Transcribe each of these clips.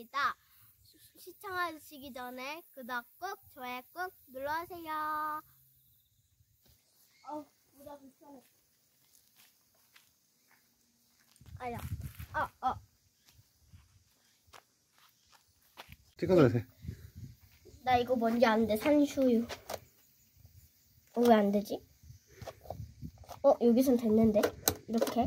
있습니다. 시청하시기 전에 구독 꾹, 좋아요 꾹 눌러주세요. 모자 불편해. 아야. 찍어서 해. 나 이거 뭔지 아는데 산수유. 왜 안 되지? 여기선 됐는데. 이렇게.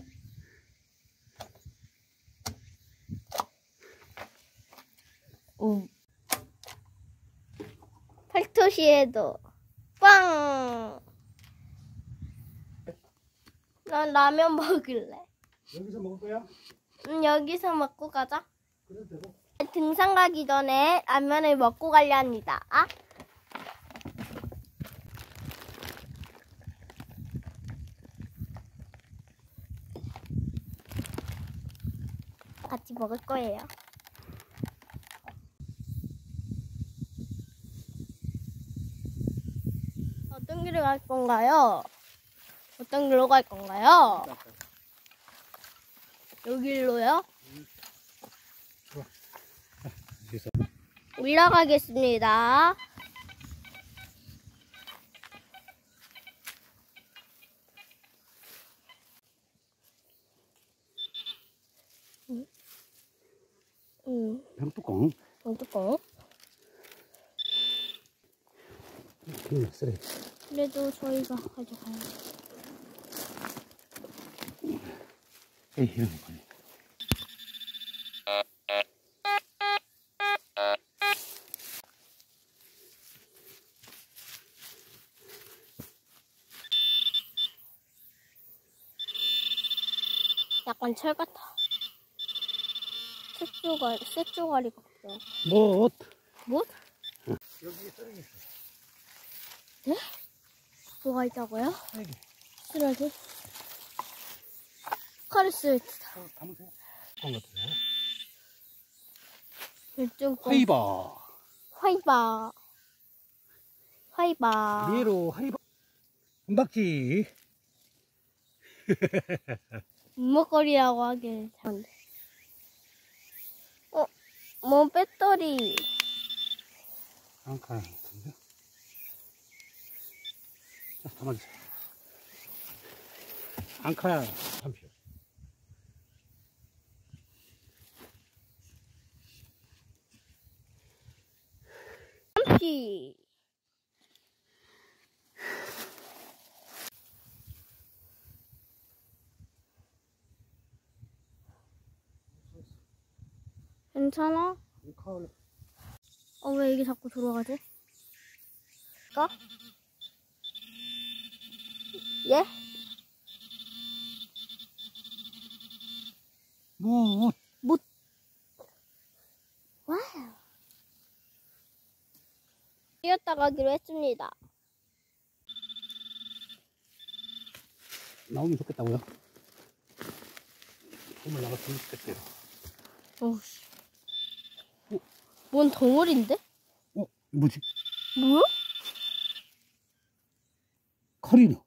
팔토시에도 빵! 난 라면 먹을래. 여기서 먹을 거야? 여기서 먹고 가자. 그래도 되고. 등산 가기 전에 라면을 먹고 가려 합니다. 같이 먹을 거예요. 어떤 길을 갈 건가요? 어떤 길로 갈 건가요? 여기로요? 여기서. 올라가겠습니다. 병뚜껑. 뚜껑. 쓰레기. 그래도 저희가 가져가야죠. 에이, 이런 거. 약간 철 같아. 쇳조가리 같아요. 못. 못? 여기 쓰레기 있어. 네? 뭐가 있다고요? 쓰레기. 쓰레기? 카르스 담으세요. 뚜껑 같아요. 이쪽 하이바. 화이바. 미에로 하이바. 은박지. 먹거리라고 하길 잘한데. 뭐 배터리. 앙카. 자, 담아주세요. 앙카야. 잠시요. 잠시. 괜찮아? 왜 이게 자꾸 돌아가지? 예? 못. 와우. 뛰었다 가기로 했습니다. 나오면 좋겠다고요? 정말 나갔으면 좋겠대요. 어우씨. 뭔 덩어리인데? 뭐지? 뭐야? 칼이네.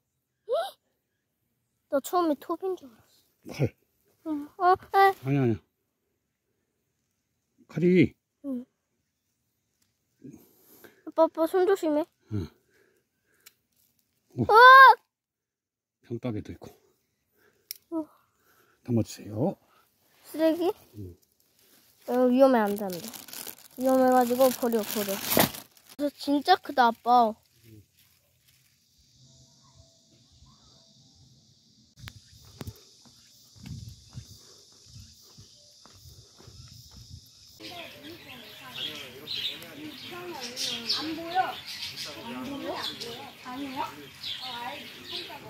나 처음에 톱인 줄 알았어. 칼. 아니야. 칼이. 응. 아빠 손 조심해. 응. 병따개도 있고. 담아주세요. 쓰레기? 위험해, 안 돼. 위험해가지고 버려. 진짜 크다, 아빠. 안 보여? 아니야?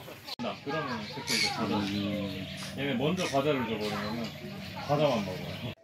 그러면 그때 이제 과자. 얘네 먼저 과자를 줘버리면은 과자만 먹어요.